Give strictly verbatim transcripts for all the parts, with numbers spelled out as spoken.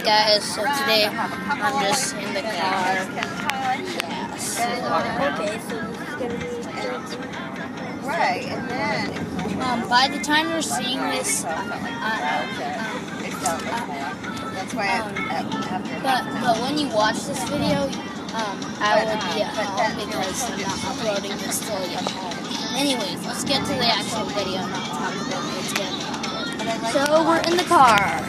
guys, so today I'm just in the car. Yeah, so, Okay, so this is gonna be right, and then um, by the time you're seeing this, uh, uh, that's why um, but, but when you watch this video, um, I will be at home because I'm not uploading this till I get home. Anyways, let's get to the actual video and not talk about it. It's gonna be awkward. So we're in the car.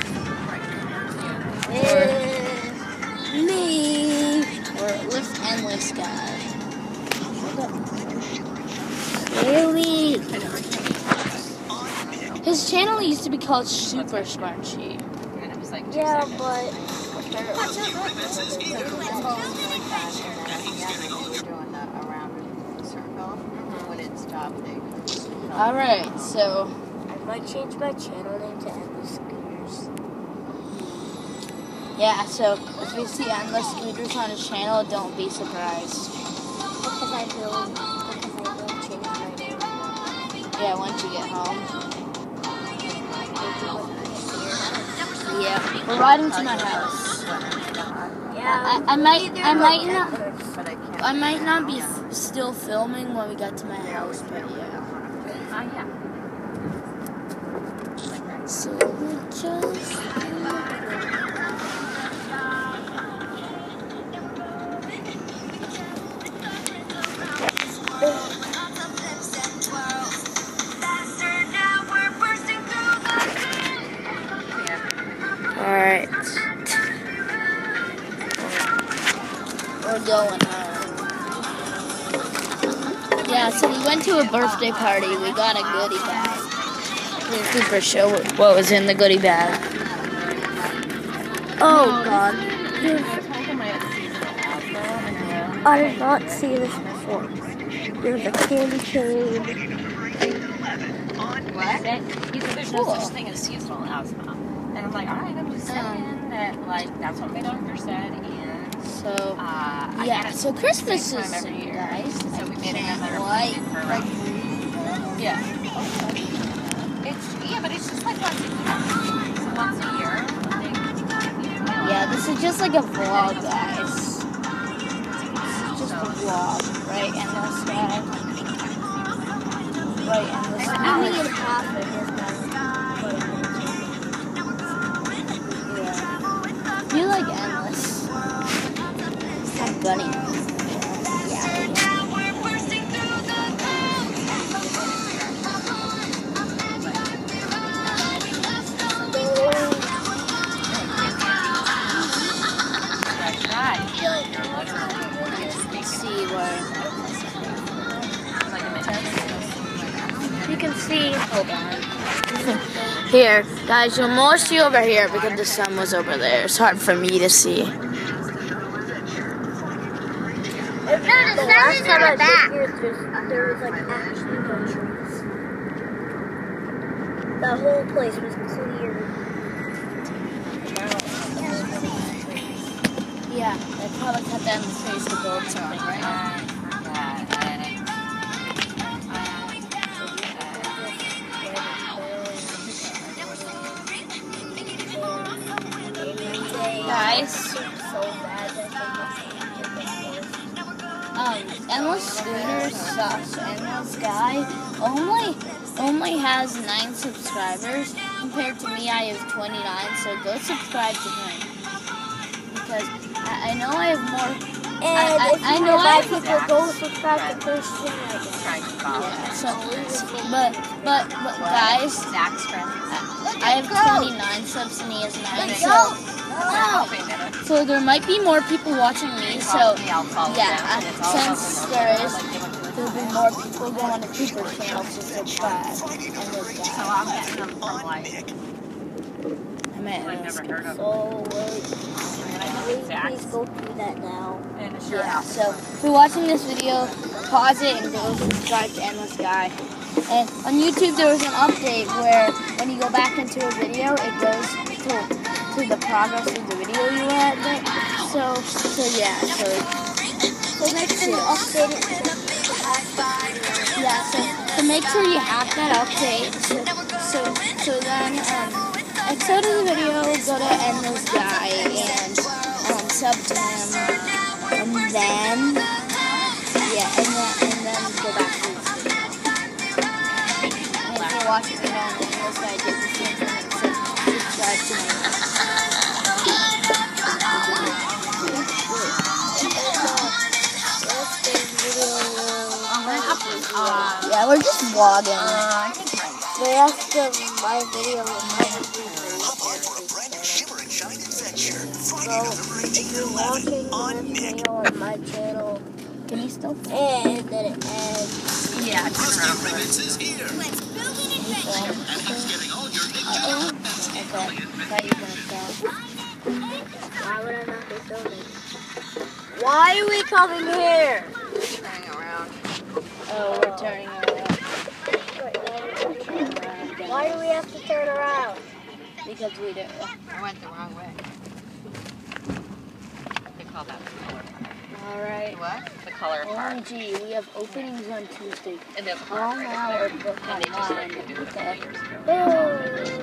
With me. Or Lift Endless guy. Really? His channel used to be called Super Scrunchy. yeah, but Alright, so I might change my channel name to Endless Scooters. yeah, so if you see Endless Scooters on his channel, don't be surprised. Because I will, because I will change my name. Yeah, once you get home. Yeah, we're riding to my house. Yeah, I, I might, I might not, I might not be f- still filming when we get to my house, but yeah. So we just. Alright. We're going home. Yeah, so we went to a birthday party. We got a goodie bag. Let's super show what was in the goodie bag. oh God. I did not see this before. There's a candy cane. What? He said there's no such thing as seasonal asthma. And I'm like, all right, I'm just saying Um, that, like, that's what my doctor said. And, So, uh, I yeah, had it so Christmas same is time every year. nice. So we made Can't another wait. appointment for, like, yeah. It's, yeah, but it's just like once a year. So once a year, I think. Yeah, this is just like a vlog, guys. This is just a vlog, right? Endless guy. Right, endless I guy. need half of his Yeah. You like endless? I'm bunny. Yeah. That's right. Let's see where. Like a minute. You can see. Hold on. Here, guys, you'll more see over here because the sun was over there. It's hard for me to see. No, the last time I back. There was like actually no trees. The whole place was clear. Yeah, they probably cut down the trees to build something, right? Guys, um, Endless Scooter sucks. Endless Guy only only has nine subscribers compared to me. I have twenty-nine, so go subscribe to him because I, I know I have more. And I, I, if you I know I invite people, go subscribe to Christian. Yeah, so, but but but guys, Zach's friend. I have twenty-nine subs and he has nine. So. So there might be more people watching me, so yeah, uh, since there is, there'll be more people going to Cooper's channel to subscribe. And this guy. So I'm getting them from like, I meant I've never heard of So, wait, and I think it's please Zach's go through that now. and it's your yeah, house. so if you're watching this video, pause it and go subscribe to Endless Guy. And on YouTube there was an update where when you go back into a video, it goes to to the progress of the video you were at there. So, so yeah, so, So make sure you update it to yeah, so, so make sure you have that update. So, so, so then, um, exit of the video, go to Endless Guy, sub to him, and then yeah, and then and then go back to his video. And if you're watching it on this guy did the same thing and said subscribe to me. Uh, Yeah, we're just vlogging. uh, The rest of my video is so if you're watching this video on my channel, Can you still? and then it ends. yeah, turn around. Uh-oh. Okay. Thought you were gonna stop. Why would I not be filming? Why are we coming here? Turning around. Oh, we're turning around. Why do we have to turn around? Because we do. I went the wrong way. They call that the color part. All right. What? The color O part. M G, we have openings on Tuesday. And then Call now or book And they just let online. you do the Okay. pictures.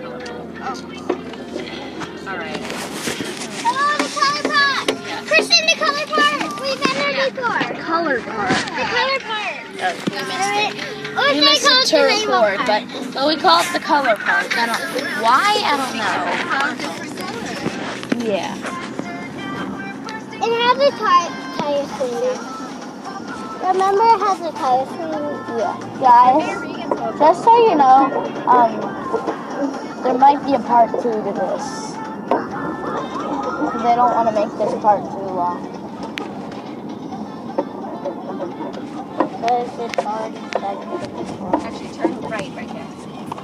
All right. Hello, the color part! Yeah. Christian, the color part! We've been there before. Color part. The color part. Oh, we missed it. Or We they missed call it it to the rainbow record, part. but but we call it the color part. I don't. Why? I don't know. Yeah. It has a tire, tire screen. Remember it has a tire screen? Yeah. Guys, just so you know, um, there might be a part two to this. They don't want to make this part too long. Because it's already segmented. Actually, turn right right there.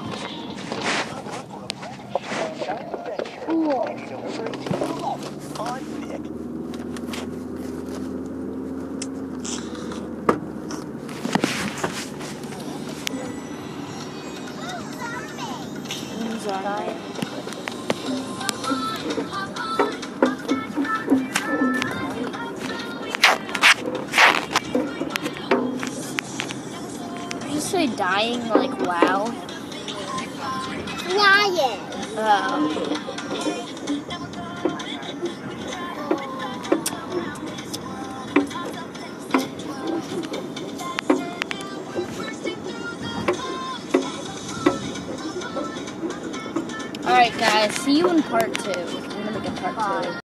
These are nice. Did you say dying like wow? Lion. Oh. Alright guys, see you in part two. I'm gonna make a part two.